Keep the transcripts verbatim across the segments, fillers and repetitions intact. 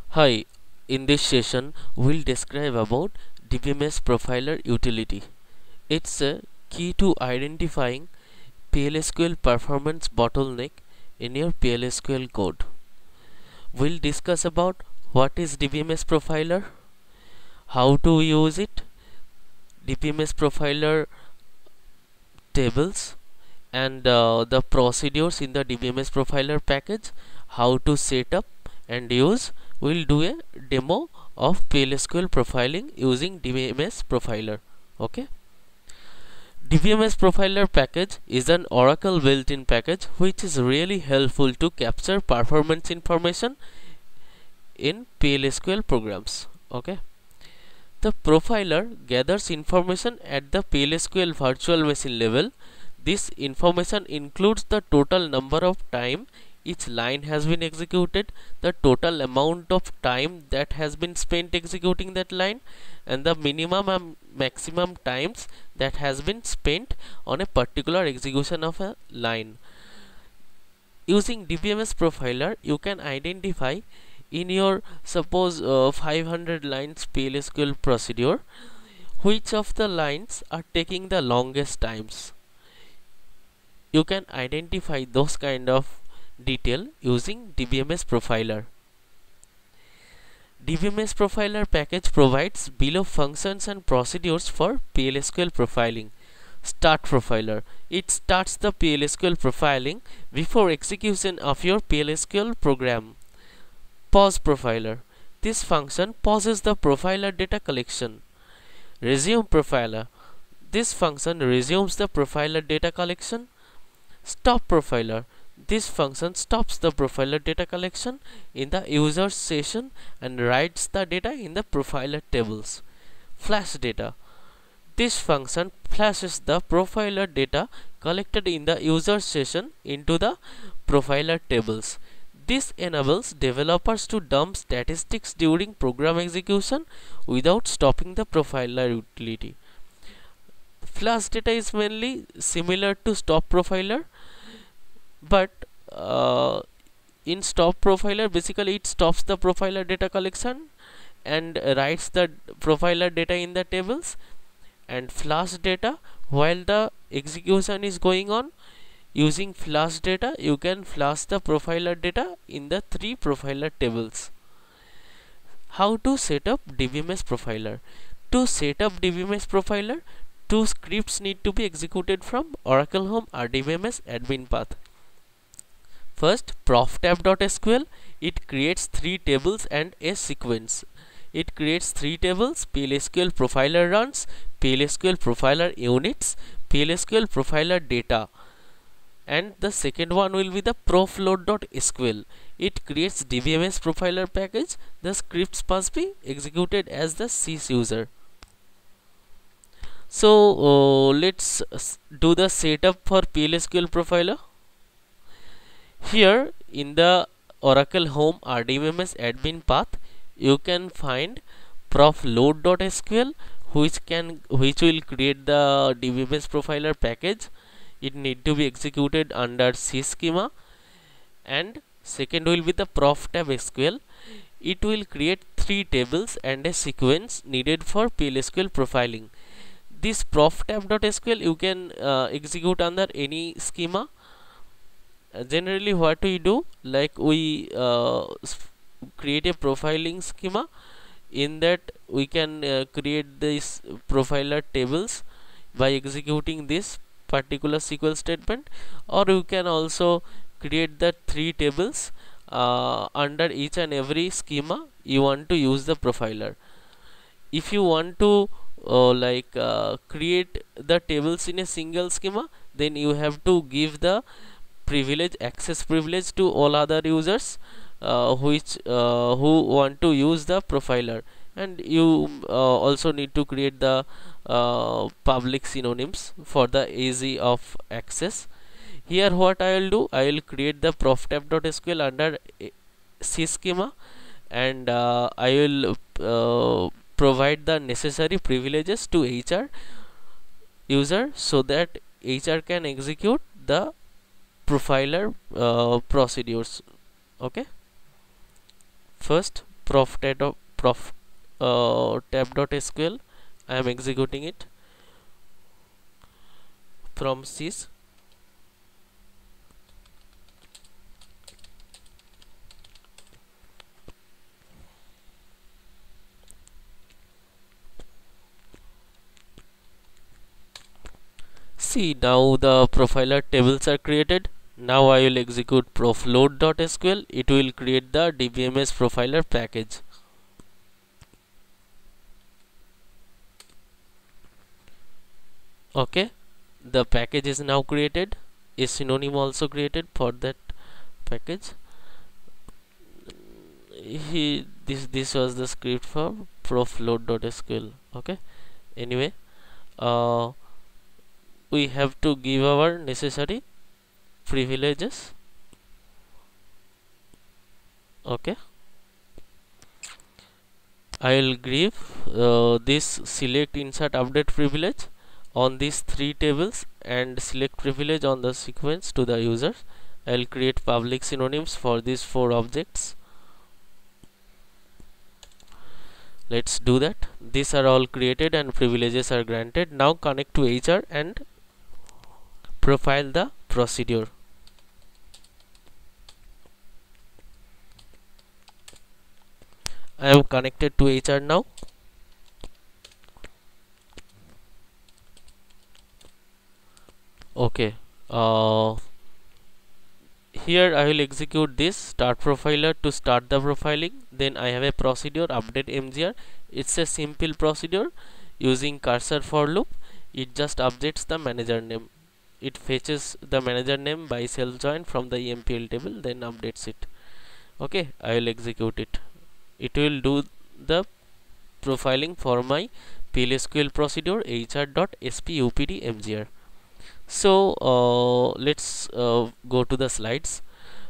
Hi, in this session we'll describe about D B M S Profiler utility. It's a key to identifying P L S Q L performance bottleneck in your P L S Q L code. We'll discuss about what is D B M S Profiler, how to use it, D B M S Profiler tables, and uh, the procedures in the D B M S Profiler package, how to set up and use. We'll do a demo of P L S Q L profiling using D B M S Profiler. Okay. D B M S Profiler package is an Oracle built-in package which is really helpful to capture performance information in P L S Q L programs. Okay. The profiler gathers information at the P L S Q L virtual machine level. This information includes the total number of time each line has been executed, the total amount of time that has been spent executing that line, and the minimum and maximum times that has been spent on a particular execution of a line. Using D B M S Profiler, you can identify in your suppose uh, five hundred lines P L S Q L procedure which of the lines are taking the longest times. You can identify those kind of detail using D B M S Profiler. D B M S Profiler package provides below functions and procedures for P L S Q L profiling. Start Profiler. It starts the P L S Q L profiling before execution of your P L S Q L program. Pause Profiler. This function pauses the profiler data collection. Resume Profiler. This function resumes the profiler data collection. Stop Profiler. This function stops the profiler data collection in the user session and writes the data in the profiler tables. Flash Data. This function flashes the profiler data collected in the user session into the profiler tables. This enables developers to dump statistics during program execution without stopping the profiler utility. Flash Data is mainly similar to Stop Profiler, but uh, in Stop Profiler basically it stops the profiler data collection and writes the profiler data in the tables, and Flash Data, while the execution is going on, using Flash Data you can flash the profiler data in the three profiler tables. How to set up D B M S Profiler? To set up D B M S Profiler, two scripts need to be executed from Oracle Home or D B M S admin path. First, proftab.sql, it creates three tables and a sequence. It creates three tables: P L S Q L profiler runs, P L S Q L profiler units, P L S Q L profiler data, and the second one will be the profload.sql. It creates D B M S profiler package. The scripts must be executed as the sys user. So uh, let's do the setup for P L S Q L profiler. Here in the Oracle Home or D B M S admin path, you can find profload.sql, which can which will create the D B M S profiler package. It need to be executed under sysschema. And second will be the proftab.sql. It will create three tables and a sequence needed for P L S Q L profiling. This proftab.sql you can uh, execute under any schema. Uh, generally what we do, like we uh, create a profiling schema. In that we can uh, create this profiler tables by executing this particular S Q L statement, or you can also create the three tables uh, under each and every schema you want to use the profiler. If you want to uh, like uh, create the tables in a single schema, then you have to give the privilege access privilege to all other users uh, which uh, who want to use the profiler, and you uh, also need to create the uh, public synonyms for the easy of access. Here what I will do, I will create the proftab.sql under sysschema, and uh, I will uh, provide the necessary privileges to H R user so that H R can execute the profiler uh, procedures. Okay, first prof tab prof uh, tab.sql. I am executing it from sys. See, now the profiler tables are created. Now I will execute profload.sql. It will create the D B M S profiler package. Okay, the package is now created. A synonym also created for that package. He this this was the script for profload.sql. Okay, anyway, uh, we have to give our necessary privileges. Okay, I will give uh, this select insert update privilege on these three tables and select privilege on the sequence to the user. I will create public synonyms for these four objects. Let's do that. These are all created and privileges are granted. Now connect to H R and profile the procedure. I am connected to H R now. Okay, uh, here I will execute this start profiler to start the profiling. Then I have a procedure update M G R. It's a simple procedure using cursor for loop. It just updates the manager name. It fetches the manager name by self join from the E M P L table, then updates it. Okay, I will execute it. It will do the profiling for my P L S Q L procedure hr.spupdmgr. So uh, let's uh, go to the slides.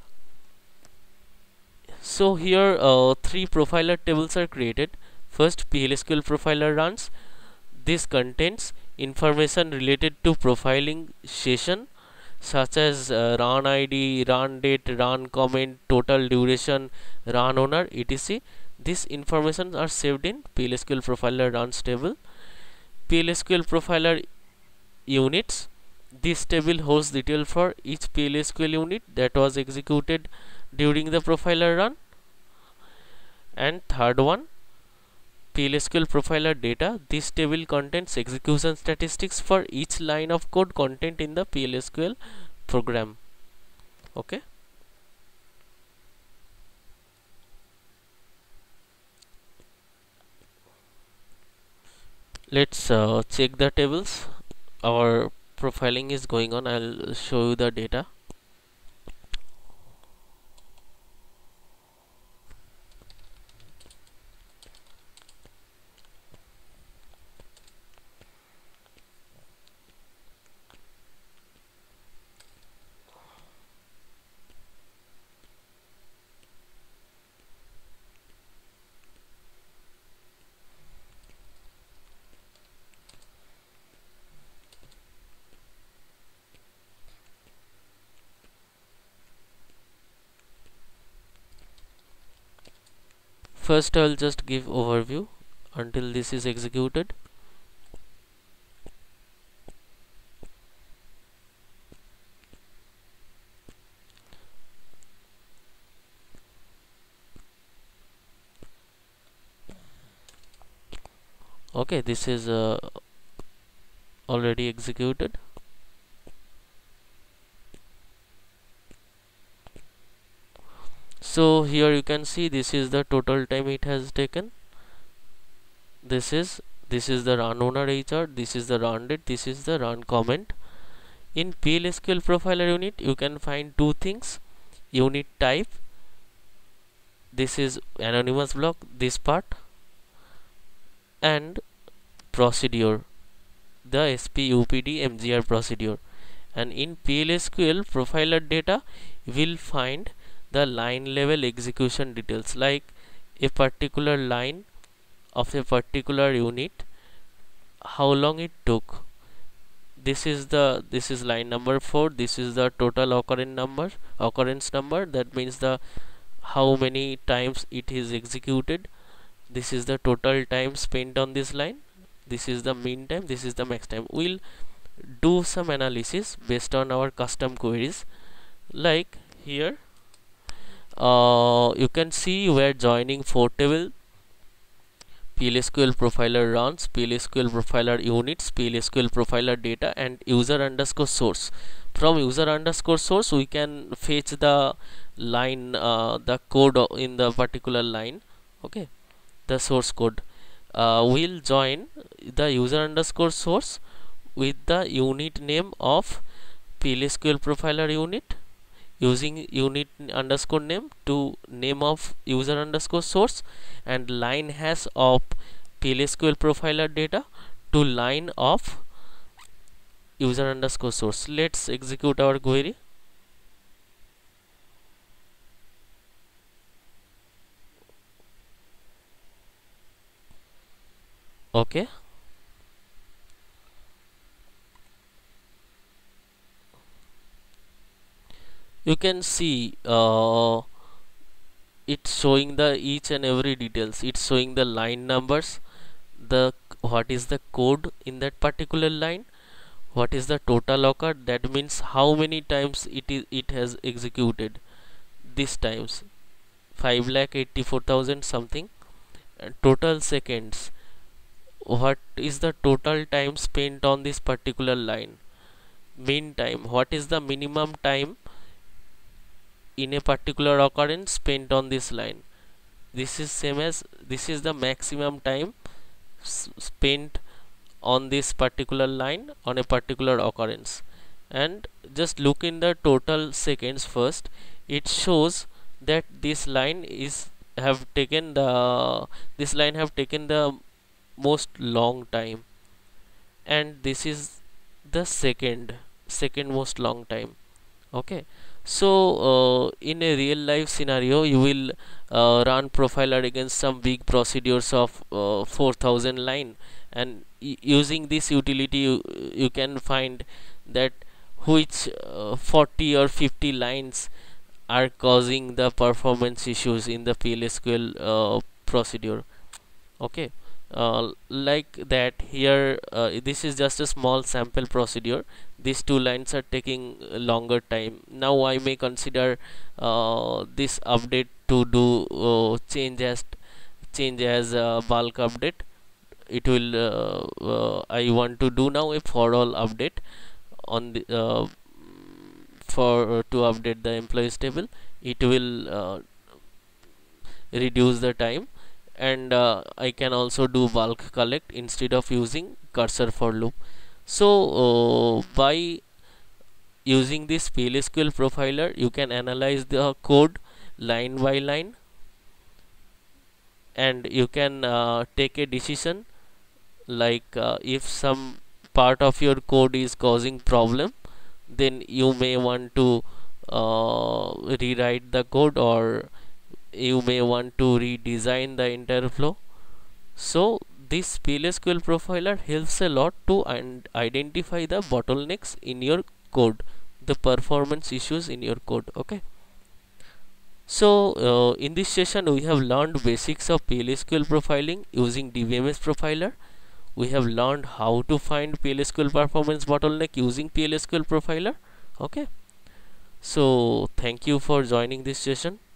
So here uh, three profiler tables are created. First, P L S Q L profiler runs. This contains information related to profiling session such as uh, run I D, run date, run comment, total duration, run owner, et cetera. This information are saved in P L S Q L profiler runs table. P L S Q L profiler units. This table holds detail for each P L S Q L unit that was executed during the profiler run. And third one, P L S Q L profiler data. This table contains execution statistics for each line of code content in the P L S Q L program. Okay. Let's uh, check the tables. Our profiling is going on. I'll show you the data. First, I'll just give overview until this is executed. Okay, this is uh, already executed. So here you can see this is the total time it has taken. This is this is the run owner H R, this is the run date, this is the run comment. In P L S Q L profiler unit you can find two things: unit type, this is anonymous block, this part, and procedure, the spupdmgr procedure. And in P L S Q L profiler data you will find the line level execution details, like a particular line of a particular unit, how long it took. This is the this is line number four. This is the total occurrence number occurrence number. That means the how many times it is executed. This is the total time spent on this line. This is the mean time, this is the max time. We'll do some analysis based on our custom queries. Like here, uh, you can see we are joining four table. P L S Q L profiler runs, P L S Q L profiler units, P L S Q L profiler data, and user underscore source. From user underscore source, we can fetch the line, uh, the code in the particular line. Okay, the source code. Uh, we'll join the user underscore source with the unit name of P L S Q L profiler unit, using unit underscore name to name of user underscore source, and line hash of P L S Q L profiler data to line of user underscore source. Let's execute our query. Okay, you can see uh, it's showing the each and every details. It's showing the line numbers, the what is the code in that particular line, what is the total occurred, that means how many times it is it has executed. This times five lakh eighty-four thousand something, and total seconds, what is the total time spent on this particular line. Mean time, what is the minimum time in a particular occurrence spent on this line. This is same as this is the maximum time spent on this particular line on a particular occurrence. And just look in the total seconds first. It shows that this line is have taken the this line have taken the most long time, and this is the second second most long time. Okay, so uh, in a real life scenario, you will uh, run profiler against some big procedures of uh, four thousand line, and using this utility you, you can find that which uh, forty or fifty lines are causing the performance issues in the P L S Q L uh, procedure. Okay, uh, like that here, uh, this is just a small sample procedure. These two lines are taking longer time. Now I may consider uh, this update to do uh, change as change as a bulk update. It will uh, uh, I want to do now a for all update on the uh, for uh, to update the employees table. It will uh, reduce the time, and uh, I can also do bulk collect instead of using cursor for loop. So uh, by using this P L S Q L profiler, you can analyze the code line by line, and you can uh, take a decision, like uh, if some part of your code is causing problem, then you may want to uh, rewrite the code, or you may want to redesign the entire flow. So this P L S Q L profiler helps a lot to identify the bottlenecks in your code, the performance issues in your code. Okay, so uh, in this session we have learned basics of P L S Q L profiling using D B M S profiler. We have learned how to find P L S Q L performance bottleneck using P L S Q L profiler. Okay, so thank you for joining this session.